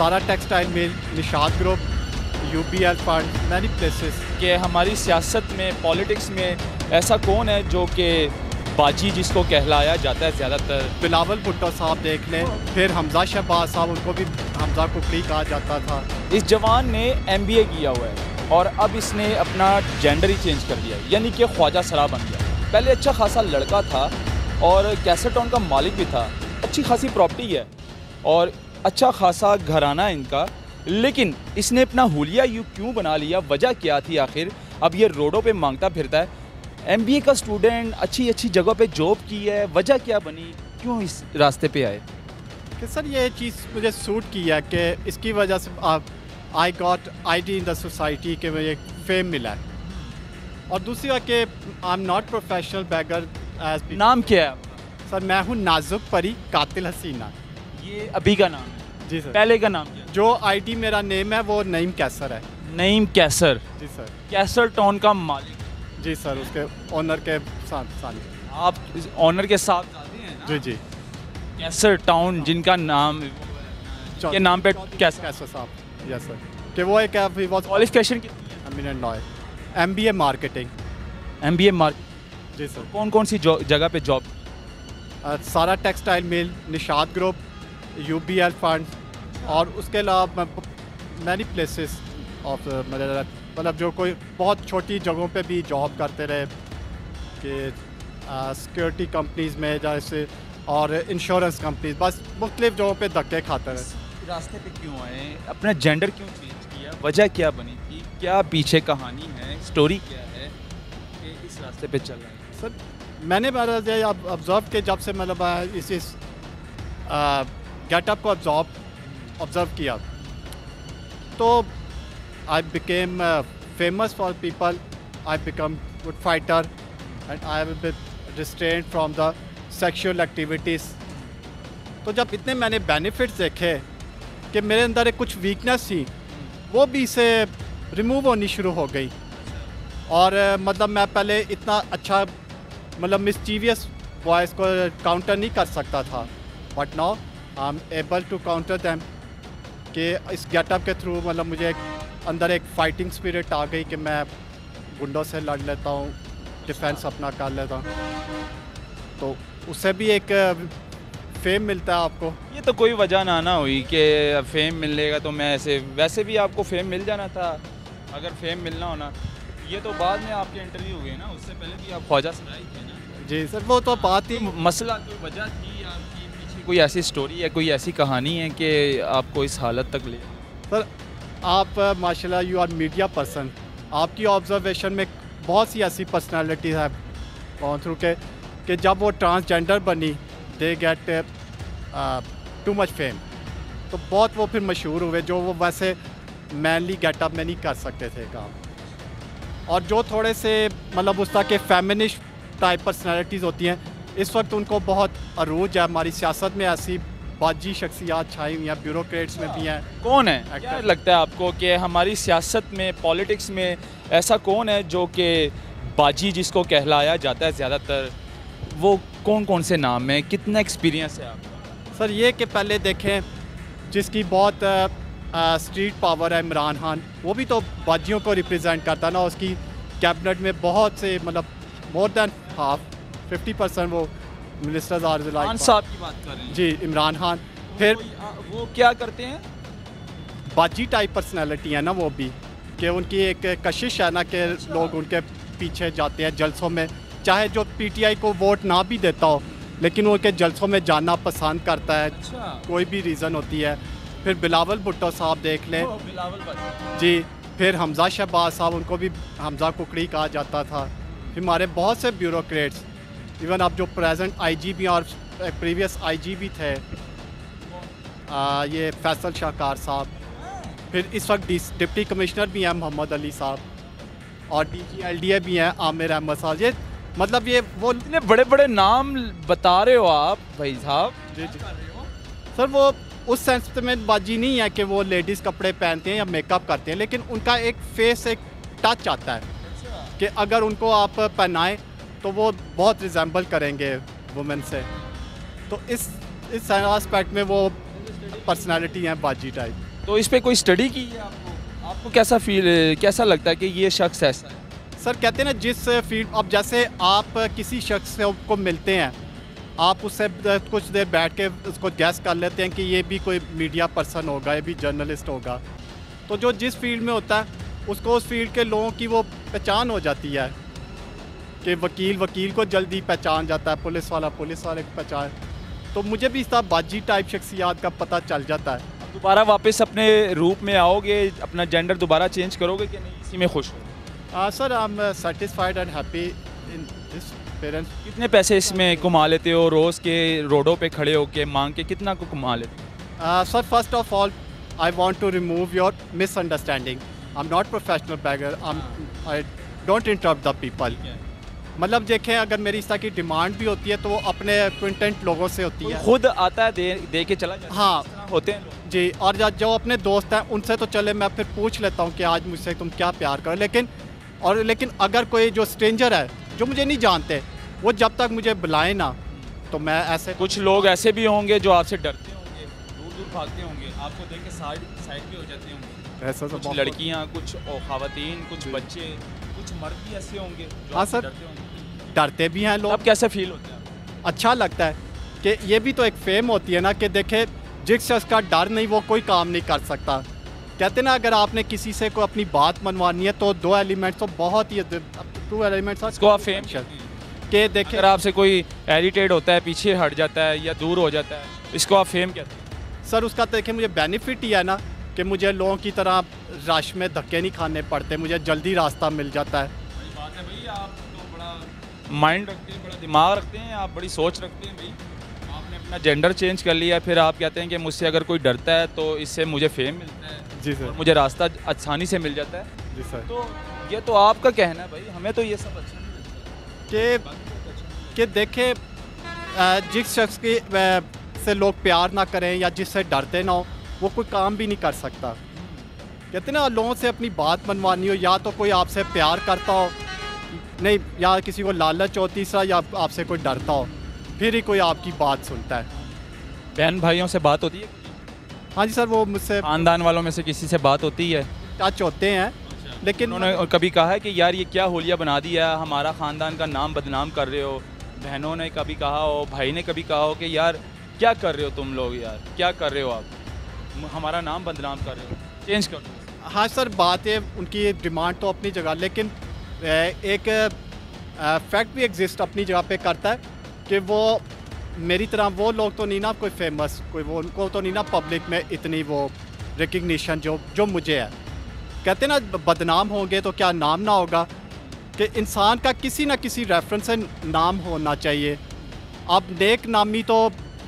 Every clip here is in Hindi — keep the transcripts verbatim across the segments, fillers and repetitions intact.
सारा textile mill, Nishat group, U B L fund, many places. कि हमारी सियासत में, पॉलिटिक्स में ऐसा कौन है जो कि बाजी जिसको कहलाया जाता है ज़्यादातर? बिलावल भुट्टो साहब देख लें, फिर हमजा शहबाज साहब, उनको भी हमजा कुकड़ी कहा जाता था। इस जवान ने एम बी ए किया हुआ है और अब इसने अपना जेंडर ही चेंज कर दिया, यानी कि ख्वाजा सरा बन गया। पहले अच्छा खासा लड़का था और कैसर टाउन का मालिक भी था, अच्छी खासी प्रॉपर्टी है और अच्छा खासा घराना है इनका, लेकिन इसने अपना हुलिया यूँ क्यों बना लिया? वजह क्या थी आखिर? अब ये रोडों पे मांगता फिरता है। एम बी ए का स्टूडेंट, अच्छी अच्छी जगह पे जॉब की है, वजह क्या बनी, क्यों इस रास्ते पे आए? कि सर ये चीज़ मुझे सूट की है कि इसकी वजह से आप I got I D in the society के मुझे फेम मिला है। और दूसरी बात कि I am not professional beggar as. नाम क्या है आपका? सर मैं हूँ नाजुक परी कातिल हसीना। ये अभी का नाम है? जी सर। पहले का नाम क्या है? जो आईडी मेरा नेम है वो नईम कैसर है। नईम कैसर? जी सर। कैसर टाउन का मालिक? जी सर, उसके ओनर के साथ साथ। आप ओनर के साथ जाते हैं? जी जी। कैसर टाउन जिनका नाम के नाम पे कैसर कैसर साहब, यस सर। कि वो एक क्वालिफिकेशन कितनी है? Eminent lawyer, M B A marketing. M B A marketing? जी सर। कौन कौन सी जगह पे जॉब? सारा textile mill, Nishat group, U B L fund और उसके अलावा मैनी प्लेसेस ऑफ मतलब जो कोई बहुत छोटी जगहों पे भी जॉब करते रहे कि सिक्योरिटी कंपनीज में जैसे और इंश्योरेंस कंपनीज, बस मुख्तलिफ जगहों पे धक्के खाते रहे। रास्ते पे क्यों आए? अपना जेंडर क्यों चेंज किया? वजह क्या बनी थी? क्या पीछे कहानी है, स्टोरी क्या है कि इस रास्ते पे चल रहे हैं? सर मैंने ऑब्ज़र्व के जब से मतलब इस इस गेटअप को ऑब्जॉर्व ऑब्ज़र्व किया तो I became famous for people, I become good fighter and I will restrain from the sexual activities. तो जब इतने मैंने बेनिफिट्स देखे कि मेरे अंदर एक कुछ वीकनेस थी वो भी इसे रिमूव होनी शुरू हो गई। और मतलब मैं पहले इतना अच्छा मतलब मिस्चीवियस वॉइस को काउंटर नहीं कर सकता था, but now I am able to counter them कि इस गेटअप के थ्रू मतलब मुझे एक अंदर एक फाइटिंग स्पिरिट आ गई कि मैं गुंडों से लड़ लेता हूँ, डिफेंस अपना कर लेता हूँ, तो उससे भी एक फेम मिलता है आपको। ये तो कोई वजह ना ना हुई कि फेम मिलेगा तो मैं ऐसे, वैसे भी आपको फेम मिल जाना था अगर फेम मिलना होना। ये तो बाद में आपके इंटरव्यू हुए ना, उससे पहले भी आप ख्वाजा सराय थे ना? जी सर, वो तो बात ही मसला कोई वजह थी आपकी पीछे, कोई ऐसी स्टोरी है, कोई ऐसी कहानी है कि आपको इस हालत तक ले? सर आप माशाल्लाह यू आर मीडिया पर्सन, आपकी ऑब्जर्वेशन में बहुत सी ऐसी पर्सनालिटीज़ है गॉन थ्रू के कि जब वो ट्रांसजेंडर बनी they get too much fame, तो बहुत वो फिर मशहूर हुए जो वो वैसे मैनली गेटअप में नहीं कर सकते थे काम। और जो थोड़े से मतलब उस तरह के फेमिनिस्ट टाइप पर्सनालिटीज़ होती हैं, इस वक्त उनको बहुत अरूज है। हमारी सियासत में ऐसी बाजी शख्सियात छाई हुई हैं, ब्यूरोक्रेट्स में भी हैं। कौन है? क्या लगता है आपको कि हमारी सियासत में, पॉलिटिक्स में ऐसा कौन है जो कि बाजी जिसको कहलाया जाता है ज़्यादातर, वो कौन कौन से नाम हैं? कितना एक्सपीरियंस है आपका? सर ये कि पहले देखें जिसकी बहुत आ, आ, स्ट्रीट पावर है, इमरान खान, वो भी तो बाजियों को रिप्रेजेंट करता है ना। उसकी कैबिनेट में बहुत से मतलब more than half fifty percent वो मिनिस्टर्स आर लाइक। खान साहब की बात कर रहे हैं? जी, इमरान खान। फिर वो, वो क्या करते हैं? बाजी टाइप पर्सनैलिटी है ना वो भी, कि उनकी एक कशिश है ना कि लोग उनके पीछे जाते हैं जलसों में, चाहे जो पीटीआई को वोट ना भी देता हो लेकिन वो उनके जलसों में जाना पसंद करता है। अच्छा। कोई कोई भी रीज़न होती है। फिर बिलावल भुट्टो साहब देख लें। बिलावल जी। फिर हमजा शहबाज साहब, उनको भी हमजा कुकड़ी कहा जाता था। फिर हमारे बहुत से ब्यूरोक्रेट्स, इवन अब जो प्रेजेंट आईजीपी और प्रीवियस आईजीपी थे आ, ये फैसल शाहकार साहब। फिर इस वक्त डिप्टी कमिश्नर भी हैं मोहम्मद अली साहब, और D G L D A भी हैं आमिर अहमद साहब। ये मतलब ये वो इतने बड़े बड़े नाम बता रहे हो आप भाई साहब। जी जी सर, वो उस सेंस में बाजी नहीं है कि वो लेडीज़ कपड़े पहनते हैं या मेकअप करते हैं, लेकिन उनका एक फेस एक टच आता है कि अगर उनको आप पहनाएं तो वो बहुत रिजेंबल करेंगे वुमेन से। तो इस इस एस्पेक्ट में वो पर्सनालिटी हैं बाजी टाइप। तो इस पे कोई स्टडी की है आपको? आपको कैसा फील कैसा लगता है कि ये शख्स ऐसा है? सर कहते हैं ना, जिस फील्ड, अब जैसे आप किसी शख्स से को मिलते हैं, आप उससे कुछ देर बैठ के उसको गैस कर लेते हैं कि ये भी कोई मीडिया पर्सन होगा, ये भी जर्नलिस्ट होगा। तो जो जिस फील्ड में होता है उसको उस फील्ड के लोगों की वो पहचान हो जाती है कि वकील वकील को जल्दी पहचान जाता है, पुलिस वाला पुलिस वाले को पहचान। तो मुझे भी इस तरह बाजी टाइप शख्सियात का पता चल जाता है। दोबारा वापस अपने रूप में आओगे, अपना जेंडर दोबारा चेंज करोगे कि नहीं, इसी में खुश हो? Sir I am satisfied and happy in this parents. कितने पैसे इसमें कमा लेते हो? रोज़ के रोडों पे खड़े होके मांग के कितना को कमा लेते हो? Sir first of all I want to remove your misunderstanding. I am not professional beggar, I don't interrupt the people. मतलब देखें, अगर मेरी इस तरह की डिमांड भी होती है तो वो अपने एक्विंटेंट लोगों से होती है। खुद आता है, दे दे के चला जाता है। हाँ होते हैं लोग। जी, और जो जो अपने दोस्त हैं उनसे तो चले मैं फिर पूछ लेता हूँ कि आज मुझसे तुम क्या प्यार करो, लेकिन और लेकिन अगर कोई जो स्ट्रेंजर है जो मुझे नहीं जानते, वो जब तक मुझे बुलाए ना, तो मैं ऐसे कुछ लोग ऐसे भी होंगे जो आपसे डरते होंगे, दूर दूर भागते होंगे, आपको देख के साइड साइड पे हो जाते होंगे। ऐसा तो कुछ बहुत- लड़कियां, कुछ खवातीन, कुछ बच्चे, कुछ मर्द भी ऐसे होंगे जो हाँ आपसे सर। डरते होंगे। डरते भी हैं लोग। अब कैसा फील होता है? अच्छा लगता है कि ये भी तो एक फेम होती है ना, कि देखे जिस शख्स का डर नहीं वो कोई काम नहीं कर सकता। कहते ना, अगर आपने किसी से को अपनी बात मनवानी है तो दो एलिमेंट्स तो बहुत ही, टू एलिमेंट्स इसको आप फेम के देखे। अगर आपसे कोई इरिटेट होता है, पीछे हट जाता है या दूर हो जाता है, इसको आप फेम कहते हैं? सर उसका तो देखिए मुझे बेनिफिट ही है ना कि मुझे लोगों की तरह रश में धक्के नहीं खाने पड़ते, मुझे जल्दी रास्ता मिल जाता है। बड़ी बात है भाई, आप तो बड़ा माइंड रखते हैं, बड़ा दिमाग रखते हैं, आप बड़ी सोच रखते हैं भाई। आपने अपना जेंडर चेंज कर लिया, फिर आप कहते हैं कि मुझसे अगर कोई डरता है तो इससे मुझे फेम मिलता है। जी सर। और मुझे रास्ता आसानी से मिल जाता है। जी सर। तो ये तो आपका कहना है भाई, हमें तो ये सब अच्छा नहीं लगता। कि कि देखे जिस शख्स की अ, से लोग प्यार ना करें या जिससे डरते ना हो, वो कोई काम भी नहीं कर सकता। कहते ना, लोगों से अपनी बात मनवानी हो, या तो कोई आपसे प्यार करता हो, नहीं, या किसी को लालच हो, तीसरा या आपसे कोई डरता हो, फिर ही कोई आपकी बात सुनता है। बहन भाइयों से बात होती है? हाँ जी सर, वो मुझसे खानदान वालों में से किसी से बात होती है? टच होते हैं, लेकिन उन्होंने कभी कहा है कि यार ये क्या होलिया बना दिया, हमारा ख़ानदान का नाम बदनाम कर रहे हो? बहनों ने कभी कहा हो, भाई ने कभी कहा हो कि यार क्या कर रहे हो तुम लोग, यार क्या कर रहे हो आप, हमारा नाम बदनाम कर रहे हो, चेंज कर दो? हाँ सर, बात है, उनकी डिमांड तो अपनी जगह, लेकिन एक फैक्ट भी एग्जिस्ट अपनी जगह पे करता है कि वो मेरी तरह वो लोग तो नहीं ना कोई फेमस, कोई वो उनको तो नहीं ना पब्लिक में इतनी वो रिकग्निशन जो जो मुझे है। कहते ना, बदनाम होंगे तो क्या नाम ना होगा, कि इंसान का किसी ना किसी रेफरेंस से नाम होना चाहिए। अब नेक नामी तो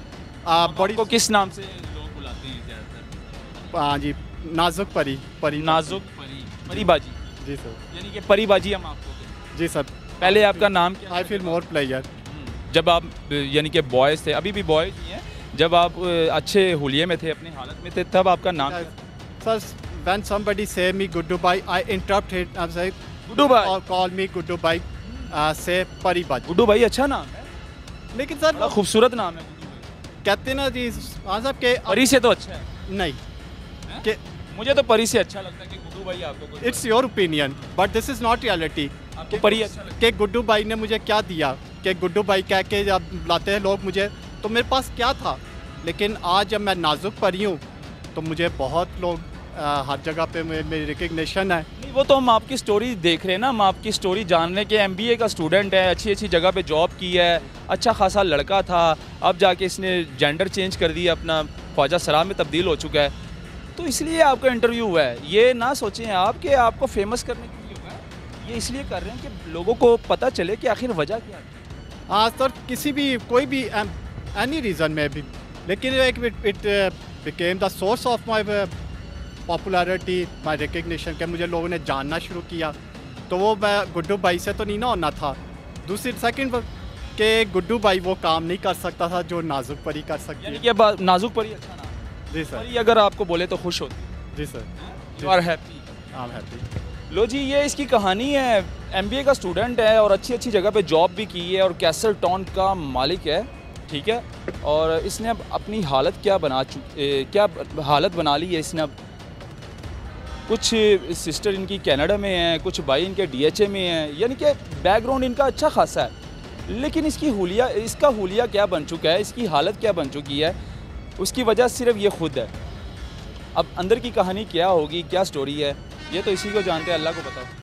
आ, बड़ी को किस नाम से लोग बुलाते हैं ज़्यादातर? हाँ जी, नाजुक परी परी नाजुक परी, परी बाजी। जी सर। यानी कि परी बाजी हम आपको कहते हैं। जी सर। पहले आपका नाम क्या? I feel more player. जब आप यानी कि बॉयज़ थे, अभी भी बॉयज़ ही हैं, जब आप अच्छे हुलिये में थे, अपनी हालत में थे, तब आपका नाम क्या? Sir, when somebody say me Guddu bhai, I interrupt it and say Guddu भाई। or call me Guddu bhai, uh, say परी बाजी। गुड्डू भाई अच्छा नाम है, लेकिन सर बड़ा खूबसूरत नाम है गुड्डू भाई। कहते ना जी, हाँ साहब के परी से तो अच्छा है। नहीं, हैं? कि मुझे तो परी से अच्छा लगता है कि गुड्डू भाई आपको कोई it's your opinion but this is not reality. आपको परी अच्छा लगता कि गुड्डू भाई ने मुझे क्या दिया, कि गुड्डू भाई कह के जब बुलाते हैं लोग मुझे, तो मेरे पास क्या था। लेकिन आज जब मैं नाजुक परी हूँ तो मुझे बहुत लोग आ, हर जगह पे मे- मेरी रिकग्निशन है। नहीं, वो तो हम आपकी स्टोरी देख रहे हैं ना, हम आपकी स्टोरी जान रहे हैं कि एमबीए का स्टूडेंट है, अच्छी अच्छी जगह पे जॉब की है, अच्छा खासा लड़का था, अब जाके इसने जेंडर चेंज कर दिया, अपना ख्वाजा सराब में तब्दील हो चुका है। तो इसलिए आपका इंटरव्यू हुआ है। ये ना सोचें आप कि आपको फेमस करने के लिए हुआ है, ये इसलिए कर रहे हैं कि लोगों को पता चले कि आखिर वजह क्या है। हाँ सर, किसी भी कोई भी एनी रीज़न में भी, लेकिन एक it became the source of my popularity, my recognition, के मुझे लोगों ने जानना शुरू किया। तो वो मैं गुड्डू भाई से तो नहीं ना होना था। दूसरी सेकंड कि गुड्डू भाई वो काम नहीं कर सकता था जो नाजुक परी कर सकती यानी है। कि अब नाजुक परी अच्छा नाम है। जी सर। परी अगर आपको बोले तो खुश होती है। जी sir. You are happy. I am happy. लो जी, ये इसकी कहानी है। एमबीए का स्टूडेंट है और अच्छी अच्छी जगह पे जॉब भी की है और कैसल टाउन का मालिक है। ठीक है, और इसने अब अपनी हालत क्या बना चु ए, क्या हालत बना ली है इसने। अब कुछ सिस्टर इनकी कनाडा में हैं, कुछ भाई इनके डीएचए में हैं, यानी कि बैकग्राउंड इनका अच्छा खासा है, लेकिन इसकी हुलिया इसका हुलिया क्या बन चुका है, इसकी हालत क्या बन चुकी है, उसकी वजह सिर्फ ये खुद है। अब अंदर की कहानी क्या होगी, क्या स्टोरी है, ये तो इसी को जानते हैं, अल्लाह को बताओ।